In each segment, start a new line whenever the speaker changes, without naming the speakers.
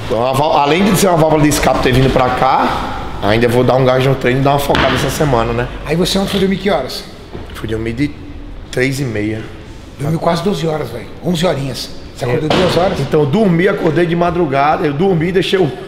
Então, além de ser uma válvula de escape ter vindo pra cá, ainda vou dar um gás no treino e dar uma focada essa semana, né?
Aí você ontem foi dormir que horas?
Fui dormir de 3h30.
Dormiu quase 12 horas, velho. 11 horinhas. Você acordou 2 horas?
Então eu dormi, acordei de madrugada, eu dormi e deixei o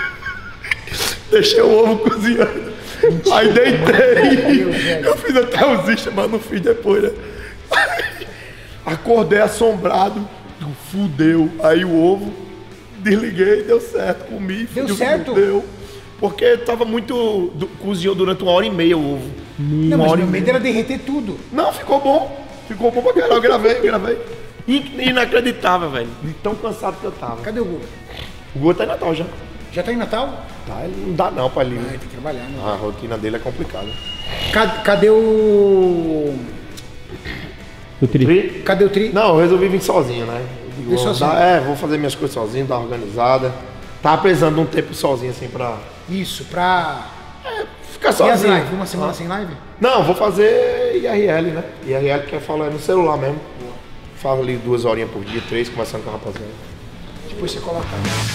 ovo cozinhando. Mentira. Aí deitei. Eu fiz até os istas, mas não fiz depois, né? Acordei assombrado, fudeu. Aí o ovo, desliguei, deu certo, comi.
Deu certo?
Deu. Porque tava muito. Cozinhou durante 1h30 o ovo.
Não, mas meu medo era derreter tudo.
Não, ficou bom. Ficou bom pra caralho. Eu gravei. Inacreditável, velho. De tão cansado que eu tava.
Cadê o Guga?
O Guga tá em Natal já.
Já tá em Natal?
Tá, ele não dá não pra ele.
Ah, ele tem que trabalhar, né?
A rotina dele é complicada.
Cadê o...
O tri?
Cadê o tri?
Não, eu resolvi vir sozinho, né?
Vim sozinho?
Vou fazer minhas coisas sozinho, dar uma organizada. Tava precisando de um tempo sozinho, assim, pra...
Isso, pra...
Ficar
E
sozinho.
as lives? Uma semana sem live?
Não, vou fazer IRL, né? IRL que eu falo é no celular mesmo. Falo ali 2 horinhas por dia, 3, conversando com a rapaziada.
Depois você coloca.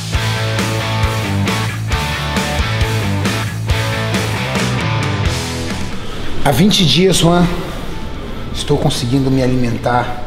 Há 20 dias, Juan, estou conseguindo me alimentar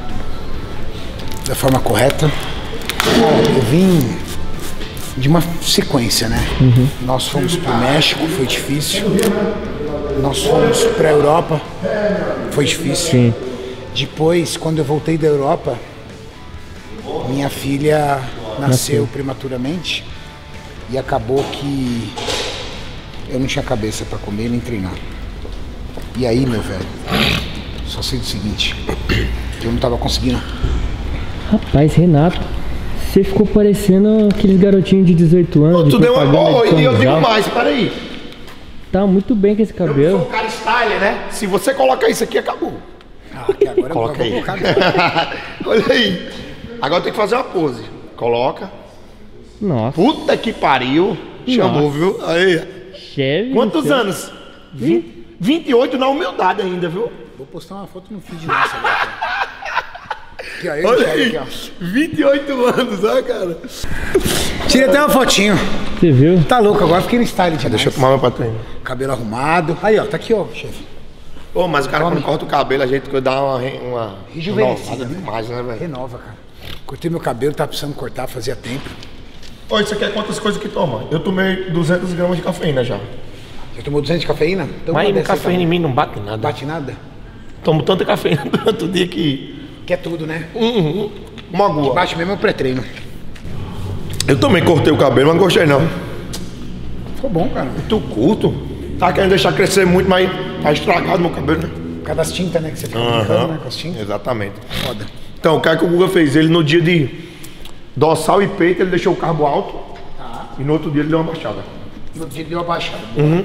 da forma correta. Eu vim de uma sequência, né? Nós fomos para o México, foi difícil. Nós fomos para a Europa, foi difícil.
Sim.
Depois, quando eu voltei da Europa, minha filha nasceu prematuramente e acabou que eu não tinha cabeça para comer nem treinar. E aí, meu velho, só sei do seguinte, que eu não tava conseguindo.
Rapaz, Renato, você ficou parecendo aqueles garotinhos de 18 anos.
Tu deu uma boa
de
e eu digo
Camisal.
mais, peraí.
Tá muito bem com esse
Eu sou
cabelo.
um cara style, né? Se você colocar isso aqui, acabou.
Ah, que agora
Coloca
eu
aí.
vou colocar.
Olha aí. Agora tem que fazer uma pose. Coloca.
Nossa.
Puta que pariu. Chamou, viu? Aí.
Chefe.
Quantos anos? 28 na humildade ainda, viu?
Vou postar uma foto no feed nossa agora. Aqui, ó, eu
Olha
enxergo
aí.
aqui, ó.
28 anos, ó, cara.
Tira até uma fotinho.
Você viu?
Tá louco, agora fiquei no style demais.
Deixa eu tomar meu patrão.
Cabelo arrumado. Aí, ó, tá aqui, ó, chefe.
Ô, mas o cara quando corta o cabelo, a gente dá uma
Rejuvenescida,
renovada
né?
demais, né, velho?
Renova, cara. Cortei meu cabelo, tava precisando cortar, fazia tempo.
Ô, isso aqui é quantas coisas que toma? Eu tomei 200 gramas de cafeína já.
Já tomou 200 de cafeína? Então
Mas
manda
o
essa
cafeína
aí,
em mim não bate nada.
tá? Bate nada?
Tomo tanta cafeína durante o dia que...
Quer tudo, né?
Uma gua.
Bate mesmo é o pré-treino.
Eu também cortei o cabelo, mas não gostei não.
Ficou bom, cara.
Muito curto. Tá querendo deixar crescer muito, mas tá estragado meu cabelo, né?
Por causa das tintas, né? Que você fica brincando, né? Com as tintas.
Exatamente.
Foda.
Então, o cara que o Guga fez, ele no dia de dorsal e peito, ele deixou o carbo alto.
Tá.
E no outro dia ele deu uma baixada.
No outro dia deu uma baixada.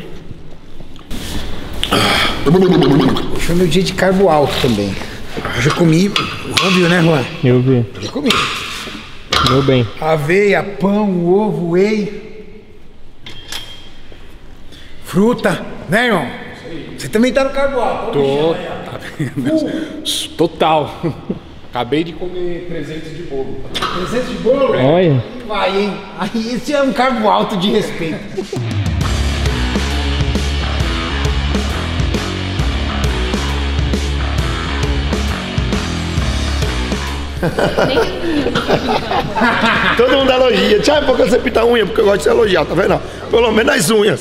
Hoje foi meu dia de carbo alto também. Hoje eu comi, o Juan viu, né, Juan?
Eu vi.
Eu comi.
Meu bem.
Aveia, pão, ovo, whey. Fruta, né, irmão? Você também tá no carbo alto.
Tô. Total. Acabei de comer 300 de bolo.
300 de bolo?
Olha.
Vai, hein? Aí esse é um carbo alto de respeito.
Todo mundo elogia. Tchau, porque você pinta a unha, porque eu gosto de ser elogiado, tá vendo? Pelo menos as unhas.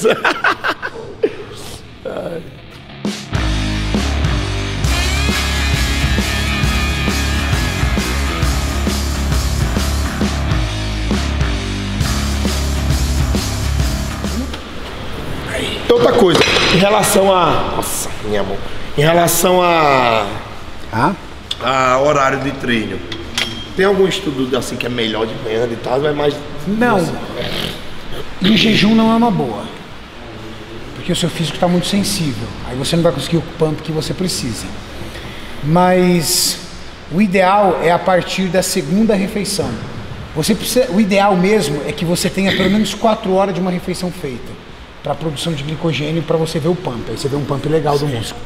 Outra coisa, em relação a... Nossa, minha mão. Em relação a horário de treino. Tem algum estudo assim que é melhor de manhã e tal, mas mais...
Não. Em jejum não é uma boa. Porque o seu físico está muito sensível. Aí você não vai conseguir o pump que você precisa. Mas o ideal é a partir da segunda refeição. O ideal mesmo é que você tenha pelo menos 4 horas de uma refeição feita para a produção de glicogênio para você ver o pump. Aí você vê um pump legal do músculo.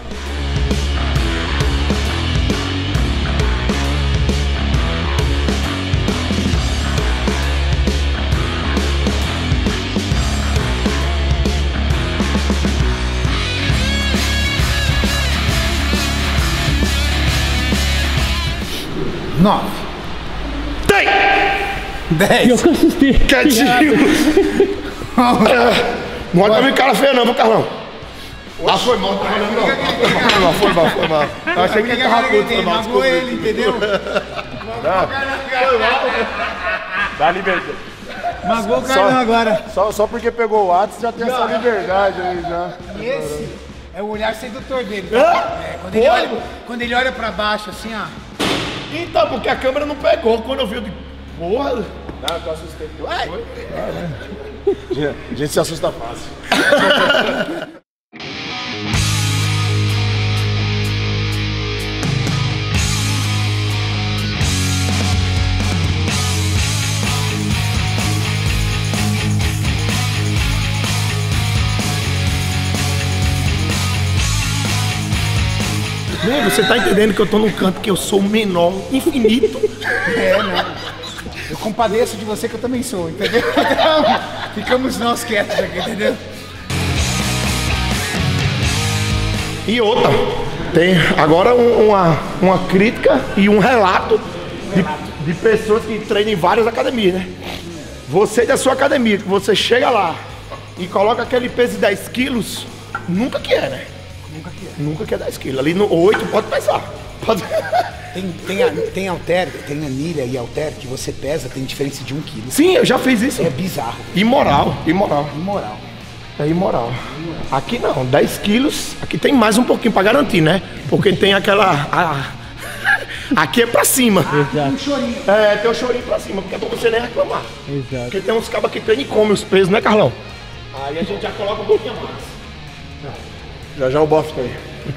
9.
Tem!
10.
Eu que assustei.
Quietinho. Não olha pra mim cara feia não, meu Carlão. Ah, foi mal, não. Foi mal. Eu achei que ele tava puto, foi mal.
Magoou ele, entendeu?
Dá liberdade.
Magoou o Carlão agora.
Só porque pegou o WhatsApp já tem essa liberdade aí já.
E esse é o olhar sedutor dele. Tá? Quando ele olha pra baixo assim, ó.
Então, porque a câmera não pegou. Quando eu vi, eu digo, porra.
Não, eu tô assustei. A gente se assusta fácil.
Você tá entendendo que eu tô num canto que eu sou o menor, infinito.
Né? Eu compadeço de você que eu também sou, entendeu? Então, ficamos nós quietos aqui, entendeu?
E outra, tem agora uma crítica e um relato de pessoas que treinam em várias academias, né? Você da sua academia, que você chega lá e coloca aquele peso de 10 quilos, nunca que é, né? Nunca que é 10 quilos. Ali no 8 pode pesar. Pode...
Tem halter, tem anilha e halter que você pesa, tem diferença de 1 quilo.
Sim, eu já fiz isso.
É bizarro.
Imoral. É imoral. Aqui não, 10 quilos. Aqui tem mais um pouquinho pra garantir, né? Porque tem aquela... Aqui é pra cima.
Exato.
Um chorinho.
É, tem o chorinho pra cima, porque é pra você nem reclamar.
Exato.
Porque tem uns cabas que treinam e comem os pesos, né, Carlão? Aí a gente já coloca um pouquinho mais.
Já o bofe tá aí.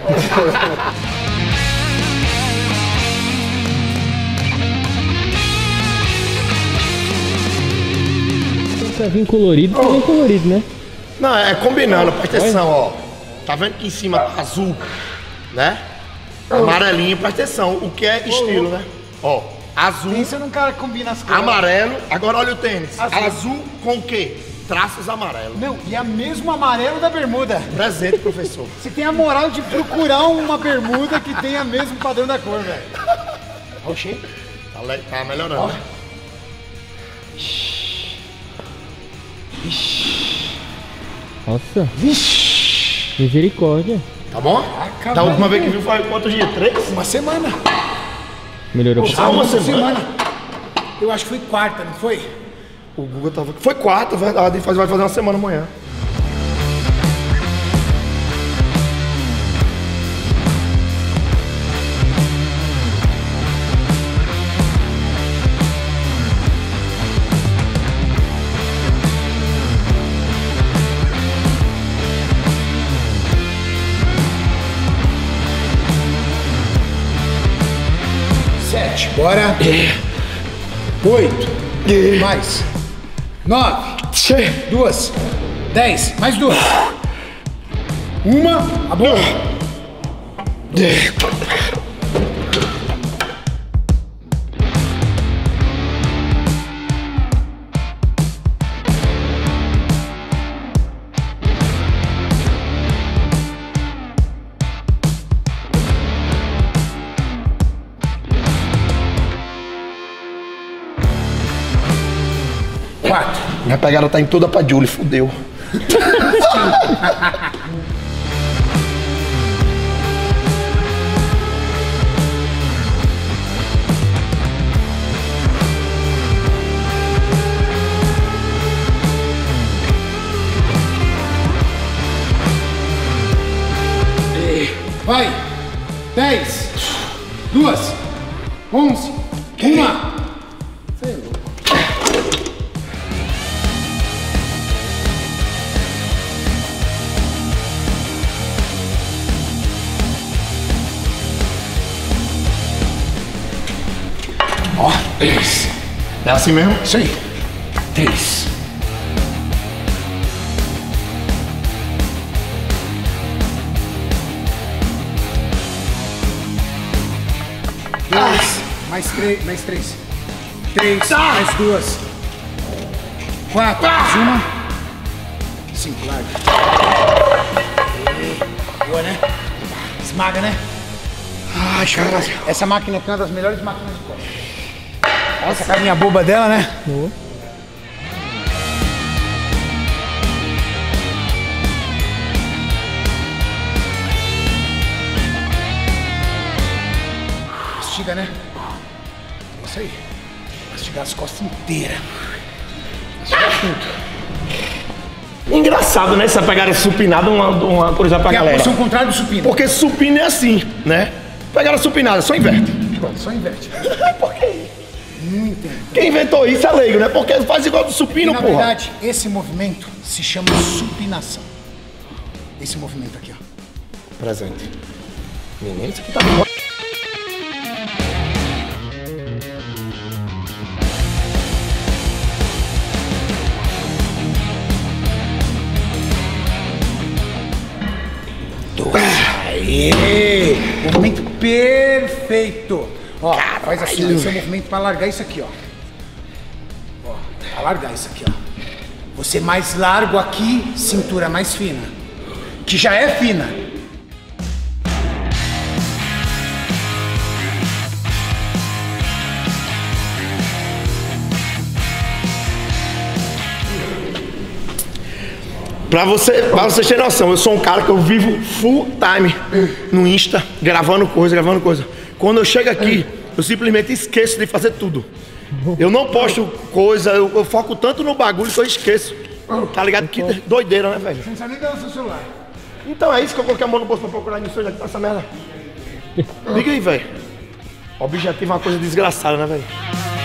Pra vir colorido, tá bem colorido, né?
Não, é combinando, presta atenção, ó. Tá vendo que em cima tá azul, né? Amarelinho, presta atenção, o que é estilo, né? Ó, azul,
Pensa num cara que combina as cores.
amarelo, agora olha o tênis. Azul com o quê? Traços amarelos.
Não, e é mesmo amarelo da bermuda.
Presente, professor.
Você tem a moral de procurar uma bermuda que tenha mesmo padrão da cor, velho. Oxê.
Tá melhorando, né?
Nossa,
Vixe.
misericórdia.
Tá bom?
Acabou.
Da última vez que viu foi quantos dias? 3?
Uma semana.
Melhorou.
Só uma semana?
Eu acho que foi quarta, não foi?
O Google tava... Foi 4, verdade. Vai fazer uma semana amanhã.
Bora. 8. Mais. 9. 2. 10. Mais 2. Uma. A boa.
Minha pegada tá em toda pra Julie, fudeu.
Vai. 10. 2. 11. 1.
Ó, 3. É assim mesmo?
Isso aí. 3. Mais 3. Mais 3. 3. Mais 2. 4. Mais 1. 5. Larga. Boa, né? Esmaga, né?
Ai, caralho.
Essa máquina aqui é uma das melhores máquinas de corte. Essa carinha boba dela, né? Mastiga, né? Isso aí. Mastigar as costas inteiras. Mastigar tudo.
Engraçado, né? Essa pegada supinada, uma coisa pra
Que é a
galera.
posição contrária do supino.
Porque supino é assim, né? Pegada supinada, só inverte.
Só inverte.
Por quê?
Não entendo.
Quem inventou isso é leigo, né? Porque faz igual do supino,
Na
porra.
verdade, esse movimento se chama supinação. Esse movimento aqui, ó.
Presente. Menino, isso aqui tá bom.
Aê! Movimento perfeito. Ó, faz assim, ó, esse é o movimento para largar isso aqui, ó. Ó, para largar isso aqui, ó. Você mais largo aqui, cintura mais fina. Que já é fina.
Pra vocês terem noção, eu sou um cara que eu vivo full time no Insta, gravando coisa. Quando eu chego aqui, eu simplesmente esqueço de fazer tudo. Eu não posto coisa, eu foco tanto no bagulho que eu esqueço. Tá ligado? Que doideira, né, velho?
Você não sabe nem dar o seu celular.
Então é isso que eu coloquei a mão no bolso pra procurar emissões aqui, tá essa merda. Liga aí, velho. Objetivo é uma coisa desgraçada, né, velho?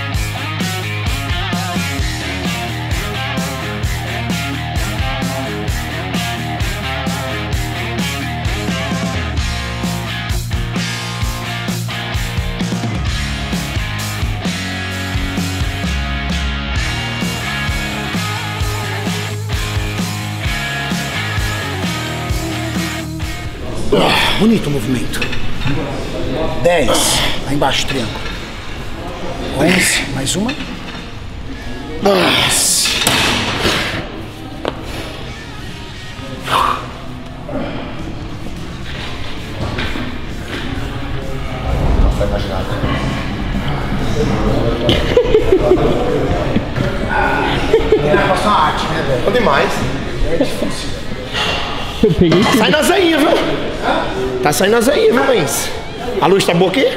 Bonito o movimento. 10. Lá embaixo, triângulo. 11. Mais uma. 12. É passar uma arte, né, velho?
Bom demais.
É difícil.
Eu peguei tudo.
Sai na zeinha, viu? Tá saindo na zeinha, viu, Luiz? A luz tá boa aqui?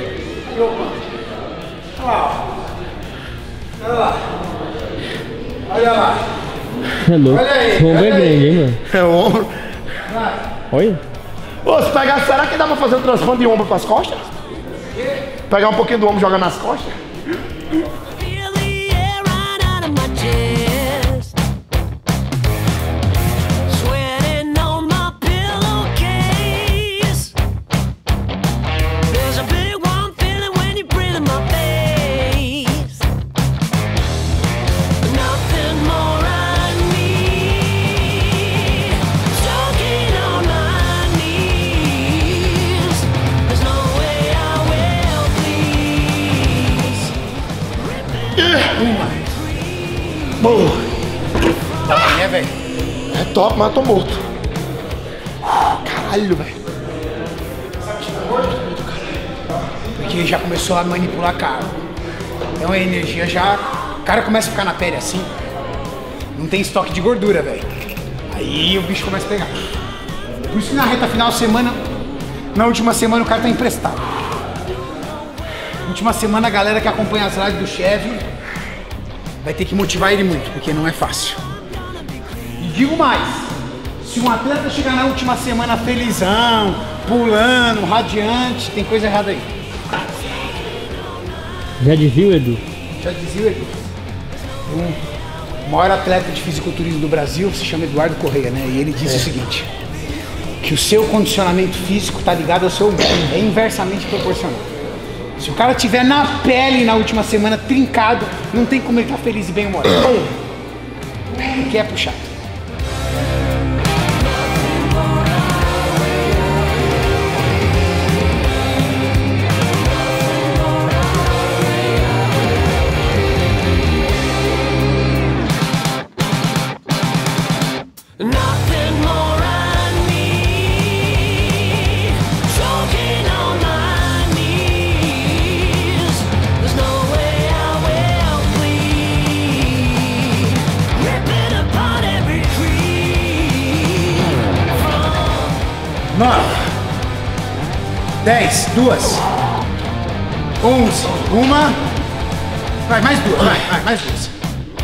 Olha lá.
É louco.
Olha aí,
Esse rombo é
olha aí.
grande, hein, mano?
É o ombro.
Olha.
Ô, se pegar, será que dá pra fazer um transplante de ombro pras costas? Pegar um pouquinho do ombro e jogar nas costas?
Feel the air right out of my chest. Sweating on my pillowcase. There's a big warm feeling when you breathe in my face. Nothing more I need. Choking on my knees. There's no way I will please.
Boa.
Tá bem, né, velho?
É top, mas eu tô morto. Caralho, velho.
Porque já começou a manipular a cara. Então a energia já. O cara começa a ficar na pele assim. Não tem estoque de gordura, velho. Aí o bicho começa a pegar. Por isso que na reta final da semana. Na última semana o cara tá emprestado. Na última semana a galera que acompanha as lives do Chevy vai ter que motivar ele muito, porque não é fácil. E digo mais, se um atleta chegar na última semana felizão, pulando, radiante, tem coisa errada aí.
Já dizia, Edu?
Já dizia o Edu. O maior atleta de fisiculturismo do Brasil se chama Eduardo Correia, né? E ele disse o seguinte, que o seu condicionamento físico está ligado ao seu humor, é inversamente proporcional. Se o cara tiver na pele na última semana, trincado, não tem como ele estar feliz e bem-humorado. Porque é puxado.
Nothing more I need. Choking on my knees. There's no way I will
10, 2. 11, 1. Vai, mais 2, vai, mais 2.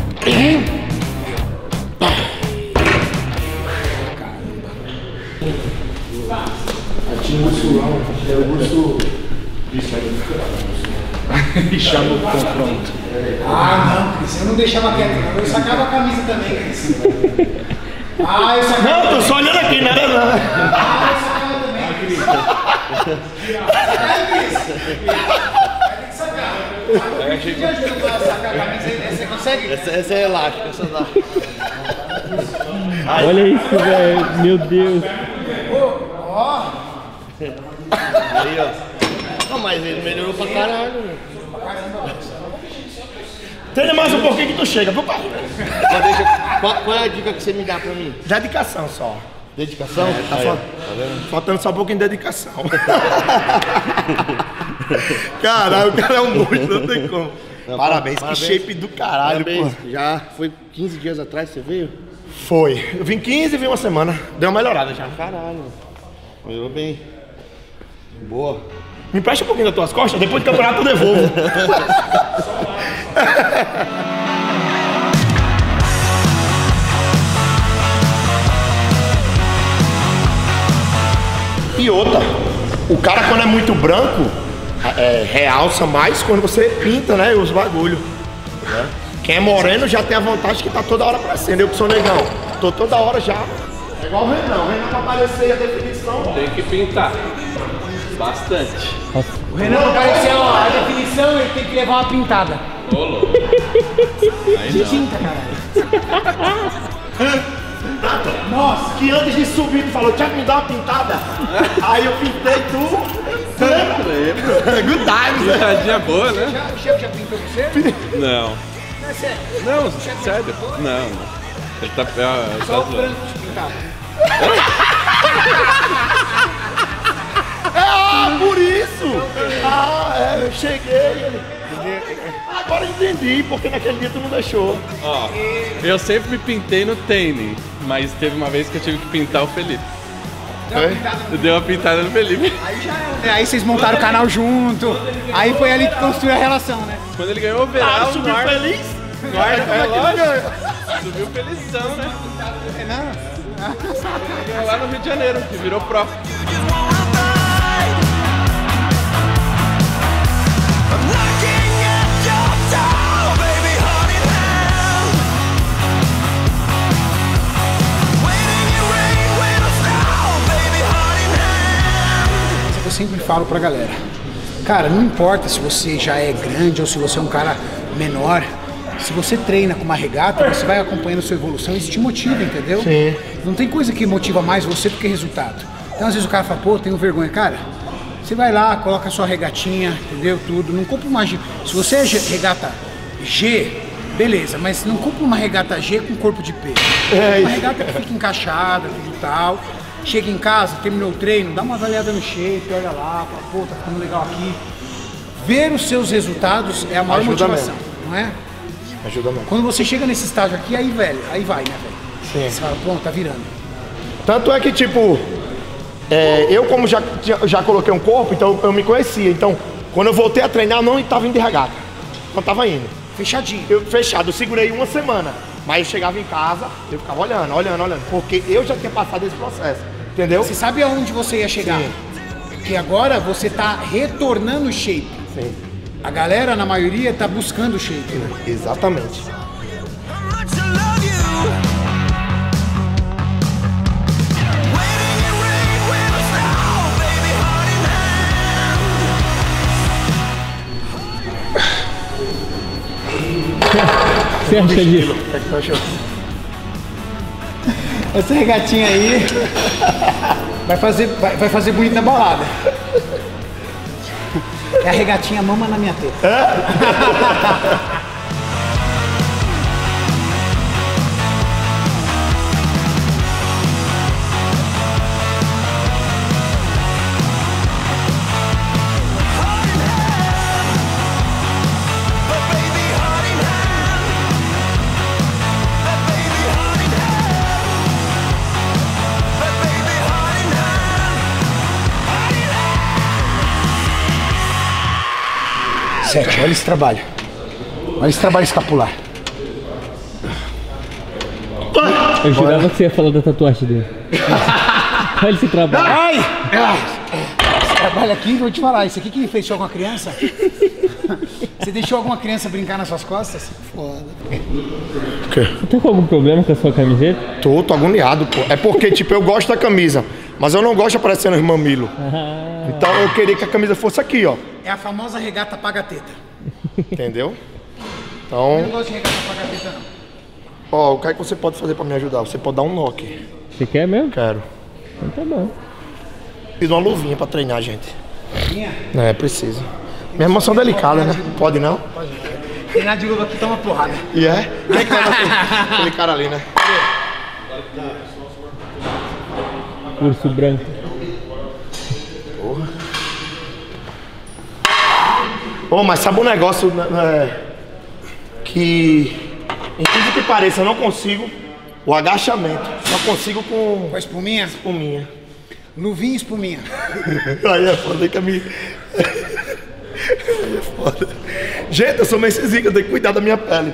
E chama o confronto.
Ah, não, Cris, eu não deixava quieto, não. Eu sacava a camisa também, Cris. Ah, eu sacava.
Não, tô só olhando aqui, nada, nada.
Ah, eu sacava também, Cris. Sai, Cris. Vai ter que sacar. Eu te ajudo pra sacar a camisa. Você consegue?
Essa é elástica, essa dá.
Olha isso, velho. Meu Deus.
Ó.
Aí, ó. Não, mas ele melhorou pra caralho, meu.
Treina mais um pouquinho que tu chega, viu, pai?
Qual é a dica que você me dá pra mim?
Dedicação só.
Dedicação?
Tá
Aí, ó.
faltando só um pouquinho de dedicação. Caralho, o cara é um monstro, não tem como.
Não,
parabéns,
parabéns.
que shape do caralho,
Parabéns.
pô.
Já foi 15 dias atrás, você veio?
Foi. Eu vim 15 e vim uma semana. Deu uma melhorada já.
Caralho. Melhorou bem. Boa.
Me empresta um pouquinho das tuas costas, depois do campeonato eu devolvo. E outra, o cara quando é muito branco, realça mais quando você pinta, né, os bagulho. Quem é moreno já tem a vantagem que tá toda hora aparecendo. Eu que sou negão, tô toda hora já. É igual o Renan pra aparecer a definição.
Tem que pintar. Bastante.
O Renan não apareceu a definição, ele tem que levar uma pintada.
Ô, louco. Aí
De
não.
tinta, caralho. Nossa.
Que antes de subir tu falou, Thiago, me dá uma pintada. Aí eu pintei tu. Lembra? Good times, né?
Piadinha boa, né?
O chefe já pintou você?
Não.
Não é sério.
Não, sério. Não. Ele tá...
Só o branco de pintado.
Ah, por isso! Ah, eu cheguei. Agora eu entendi, porque naquele dia tu não deixou.
Ó, eu sempre me pintei no tênis, mas teve uma vez que eu tive que pintar o Felipe. Eu dei uma pintada no Felipe.
Aí já era, né? Aí vocês montaram o canal junto. Aí foi ali que construiu a relação, né?
Quando ele ganhou o overall,
Subiu feliz?
é lógico. Subiu felizão, né? Ganhou lá no Rio de Janeiro, que virou pró.
Eu sempre falo pra galera, cara, não importa se você já é grande ou se você é um cara menor, se você treina com uma regata, você vai acompanhando a sua evolução e isso te motiva, entendeu?
Sim.
Não tem coisa que motiva mais você do que resultado. Então às vezes o cara fala, pô, tenho vergonha, cara, você vai lá, coloca a sua regatinha, entendeu? Tudo, não compra uma G. Se você é regata G, beleza, mas não compra uma regata G com corpo de P. Uma regata que fica encaixada, tudo e tal. Chega em casa, terminou o treino, dá uma avaliada no shape, olha lá, fala, pô, tá ficando legal aqui. Ver os seus resultados é a maior
Ajuda
motivação,
mesmo.
não é?
Ajuda mesmo.
Quando você chega nesse estágio aqui, aí, velho, aí vai, né, velho?
Sim.
Você fala, pronto, tá virando.
Tanto é que, tipo, eu como já coloquei um corpo, então eu me conhecia. Então, quando eu voltei a treinar, eu não estava indo de regata. Não estava indo.
Fechadinho.
Eu fechado, eu segurei uma semana. Mas eu chegava em casa, eu ficava olhando. Porque eu já tinha passado esse processo. Entendeu?
Você sabe aonde você ia chegar?
Sim.
Porque agora você tá retornando o shape.
Sim.
A galera, na maioria, tá buscando o shape, né?
Exatamente.
Você acha disso?
O que é que tu achou?
Essa regatinha aí vai fazer bonito na balada. É a regatinha mama na minha teta. 7, olha esse trabalho. Olha esse trabalho escapular.
Eu jurava que você ia falar da tatuagem dele. Olha esse trabalho.
Ai! Esse trabalho aqui, vou te falar, isso aqui que fez alguma criança? Você deixou alguma criança brincar nas suas costas? Foda.
Você tá com algum problema com a sua camiseta?
Tô agoniado, pô. É porque, tipo, eu gosto da camisa, mas eu não gosto aparecendo os mamilos. Então eu queria que a camisa fosse aqui, ó.
É a famosa regata paga-teta.
Entendeu?
Eu não
Então,
gosto de regata paga-teta, não.
ó, o que é que você pode fazer pra me ajudar? Você pode dar um nó aqui.
Você quer mesmo?
Quero.
Então tá bom.
Preciso de uma luvinha pra treinar, gente.
Minha?
É, precisa. Minha mãos são delicadas, né? Pode não?
Treinar de luva aqui toma porrada.
E é? Quem é que vai bater? Aquele cara ali, né?
Urso branco.
Ô, mas sabe um negócio que, incrível que pareça, eu não consigo o agachamento. Só consigo com
Com a espuminha?
espuminha.
Luvinha e espuminha.
Aí é foda, aí caminho. Aí é foda. Gente, eu sou meio zica, eu tenho que cuidar da minha pele.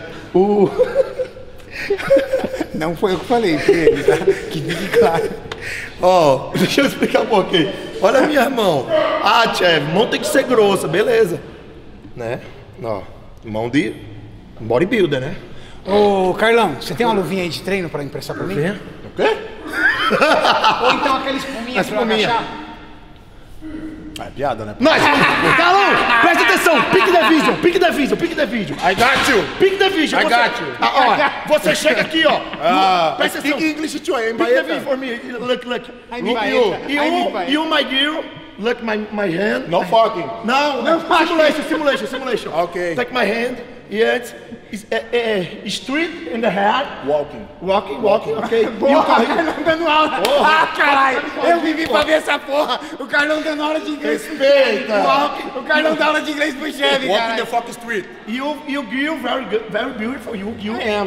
Não foi eu que falei, foi ele, tá? Que fique claro.
Ó, deixa eu explicar um pouquinho. Olha a minha mão. Ah, chefe, mão tem que ser grossa, beleza. Né? Ó, mão de bodybuilder, né?
Ô, Carlão, você tem uma luvinha aí de treino pra emprestar pra mim?
Vem. O quê?
Ou então aquela espuminha pra eu agachar?
É piada, né?
Nice! Carlão, presta atenção! Pick the vision, pick the vision, pick the vision.
I got you!
Pick the vision.
I got you.
Ó, você chega aqui, ó. Presta atenção.
Speak English too, I'm
Pick the vision for me. Look. Look you, my girl. Look my hand.
No fucking.
No, simulation.
Okay.
Take my hand. Yes. Street in the head. Walking, ok.
Porra, o Carlão dando aula. Ah, caralho. Eu vivi pra ver essa porra. O Carlão dando aula de inglês.
Respeita.
O Carlão dá aula de inglês pro chefe,
Walk in
cara.
the fucking street.
You girl, very good, very beautiful. You am.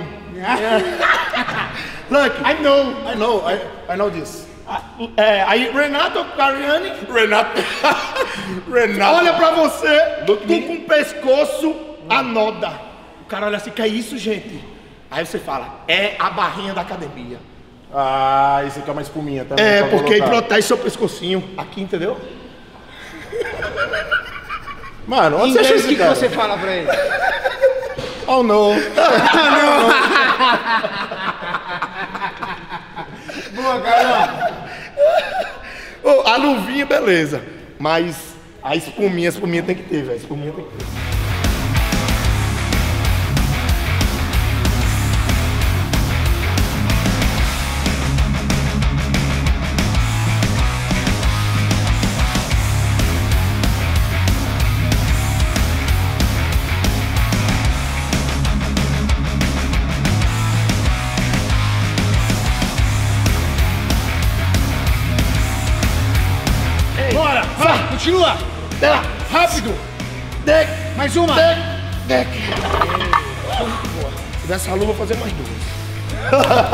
Look,
I know this.
aí Renato Cariani,
Renato.
olha pra você, tu com o pescoço anoda. O cara olha assim, que é isso, gente? Aí você fala, é a barrinha da academia.
Ah, isso aqui é uma espuminha também.
É,
pra
porque
colocar.
protege seu pescocinho aqui, entendeu?
Mano,
Em
onde você achou
inglês, o
esse
que
cara?
você fala pra ele?
Oh, no.
Boa, Carlão.
Ô, a luvinha, beleza. Mas a espuminha tem que ter, velho. A espuminha tem que ter.
Bora, vai, continua. Rápido.
Deck.
Mais uma.
Deck. Se tivesse a luva, eu vou fazer mais duas.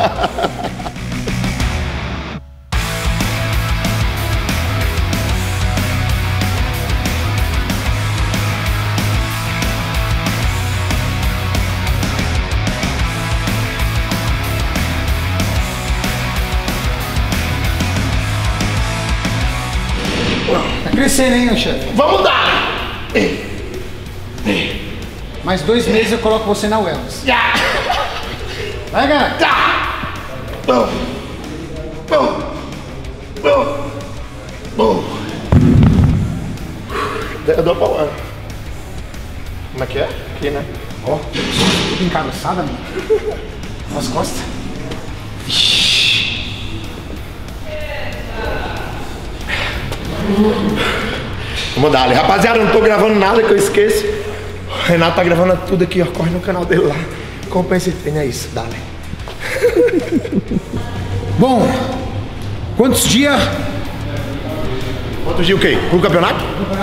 Tá crescendo, hein, meu chefe?
Vamos dar!
Mais 2 meses eu coloco você na Wellness. Vai, cara.
Eu dou pra lá. Como é que é? Aqui, né?
Ó, tudo encaroçada, mano. Nas costas.
Vamos dar ali. Rapaziada, eu não tô gravando nada que eu esqueço. O Renato tá gravando tudo aqui, ó. Corre no canal dele lá. Compensa e treina, é isso. Dale.
Bom, quantos dias?
Quantos dias o quê? Pro campeonato?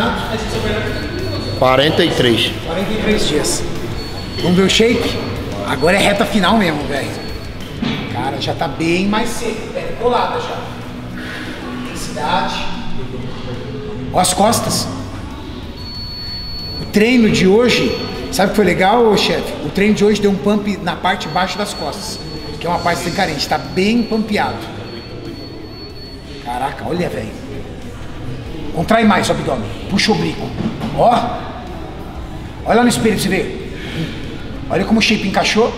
43.
43 dias. Vamos ver o shape? Agora é reta final mesmo, velho. Cara, já tá bem mais seco, velho. Colada já. Intensidade. Ó as costas. treino de hoje, sabe o que foi legal, chefe? O treino de hoje deu um pump na parte de baixo das costas, que é uma parte sem carente, tá bem pampeado. Caraca, olha, velho. Contrai mais o abdômen, puxa o oblíquo. Ó. Olha lá no espelho pra você ver. Olha como o shape encaixou.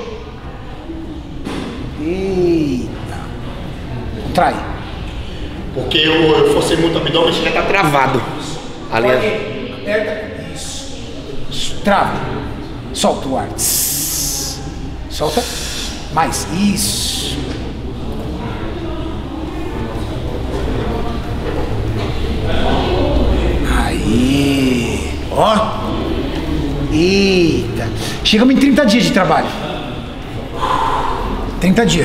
Eita. Contrai.
Porque eu forcei muito o abdômen, chega a estar travado. Ali.
Aperta. Isso. Trava. Solta o ar. Solta. Mais. Isso. Aí. Ó. Eita. Chegamos em 30 dias de trabalho. 30 dias.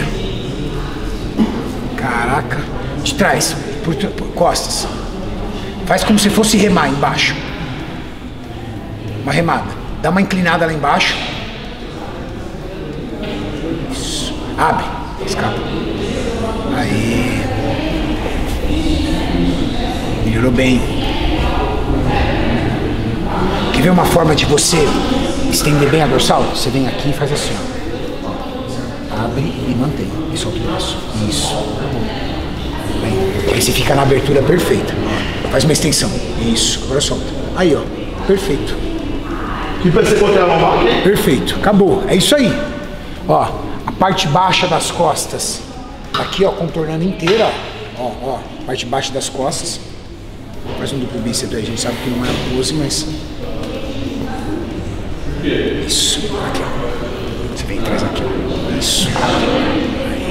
Caraca. De trás. Por costas. Faz como se fosse remar embaixo. Uma remada. Dá uma inclinada lá embaixo. Isso. Abre. Escapa. Aí. Melhorou bem. Quer ver uma forma de você estender bem a dorsal? Você vem aqui e faz assim, ó. Abre e mantém. E solta o braço. Isso. Bem. Aí você fica na abertura perfeita. Faz uma extensão. Isso. Agora solta. Aí, ó. Perfeito.
E pra você contra a lombar aqui?
Perfeito. Acabou. É isso aí. Ó. A parte baixa das costas. Aqui, ó. Contornando inteira, ó. Ó. Parte baixa das costas. Faz um duplo bíceps aí. A gente sabe que não é a pose, mas... Isso. Aqui, ó. Você vem e traz aqui, ó. Isso. Aí.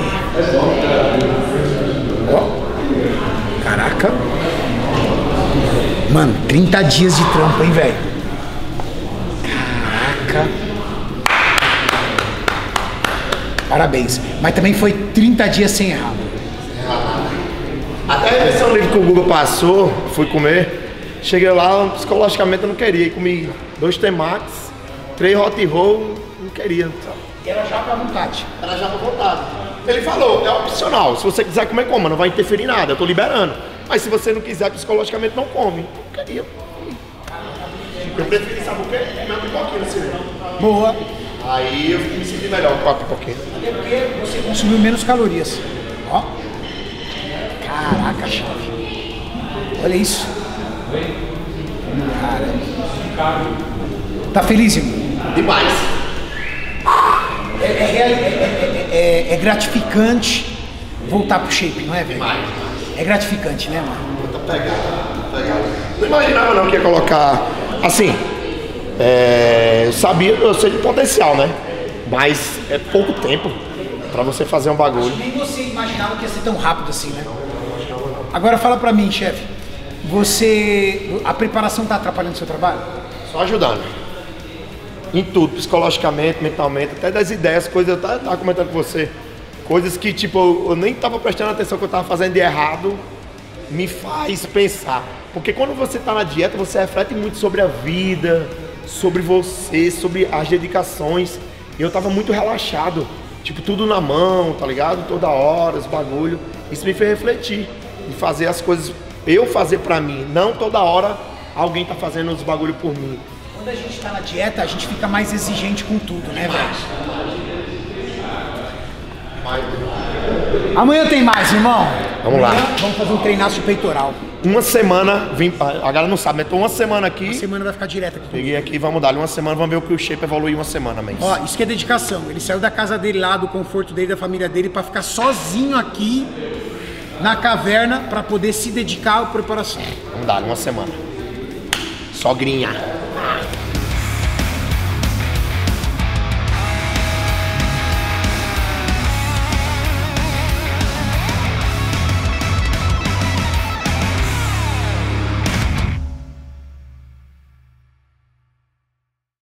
Ó. Caraca. Mano, 30 dias de trampo, hein, velho? Caraca. Parabéns. Mas também foi 30 dias sem errar.
Até esse é um livro que o Google passou, fui comer. Cheguei lá, psicologicamente eu não queria. Comi 2 temates, 3 hot roll, não queria. Sabe?
Era já pra vontade.
Era já pra vontade. Ele falou, é opcional. Se você quiser comer, coma, não vai interferir em nada, eu tô liberando. Mas se você não quiser, psicologicamente não come. Não queria. Eu preferi, sabe o quê? Comer uma pipoquinha nesse livro.
Boa.
Aí eu me senti melhor com a pipoquinha.
Até porque você consumiu menos calorias. Ó. Caraca, chave. Olha isso. Caramba. Tá feliz, irmão?
Demais.
É gratificante voltar pro shape, não é, velho? É gratificante, né, mano?
Tá pegado. Não imaginava não que ia colocar. Assim, eu sei de potencial, né? Mas é pouco tempo pra você fazer um bagulho.
Nem você imaginava que ia ser tão rápido assim, né? Agora fala pra mim, chefe. A preparação tá atrapalhando o seu trabalho?
Só ajudando. Em tudo, psicologicamente, mentalmente, até das ideias, coisas, eu tava comentando com você, coisas que tipo, eu nem tava prestando atenção que eu tava fazendo de errado, me faz pensar. Porque quando você tá na dieta, você reflete muito sobre a vida, sobre você, sobre as dedicações. E eu tava muito relaxado, tipo, tudo na mão, tá ligado? Toda hora, os bagulho. Isso me fez refletir, de fazer as coisas, eu fazer pra mim, não toda hora alguém tá fazendo os bagulho por mim.
Quando a gente tá na dieta, a gente fica mais exigente com tudo, né, velho? Amanhã tem mais, irmão.
Vamos lá.
Vamos fazer um treinaço de peitoral.
Uma semana, a galera não sabe, mas tô uma semana aqui.
Uma semana vai ficar direto aqui.
Peguei aqui, vamos dar uma semana, vamos ver o que o shape evolui uma semana, mês.
Ó, isso que é dedicação. Ele saiu da casa dele lá, do conforto dele, da família dele, pra ficar sozinho aqui na caverna, pra poder se dedicar à preparação.
Vamos dar uma semana. Sogrinha.